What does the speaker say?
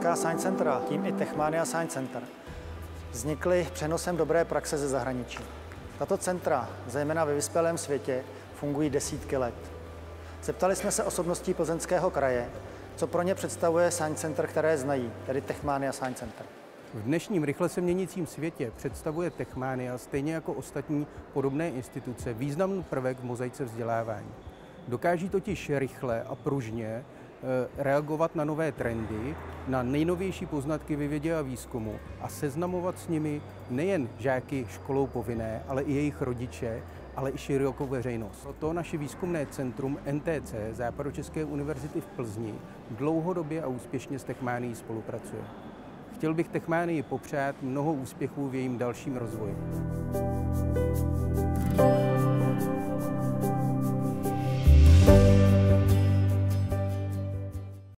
Česká Science Centra, tím i Techmania Science Center, vznikly přenosem dobré praxe ze zahraničí. Tato centra, zejména ve vyspělém světě, fungují desítky let. Zeptali jsme se osobností Plzeňského kraje, co pro ně představuje Science Center, které znají, tedy Techmania Science Center. V dnešním rychle se měnícím světě představuje Techmania, stejně jako ostatní podobné instituce, významný prvek v mozaice vzdělávání. Dokáží totiž rychle a pružně reagovat na nové trendy, na nejnovější poznatky ve vědě a výzkumu a seznamovat s nimi nejen žáky školou povinné, ale i jejich rodiče, ale i širokou veřejnost. Proto naše výzkumné centrum NTC Západočeské univerzity v Plzni dlouhodobě a úspěšně s Techmanií spolupracuje. Chtěl bych Techmanii popřát mnoho úspěchů v jejím dalším rozvoji.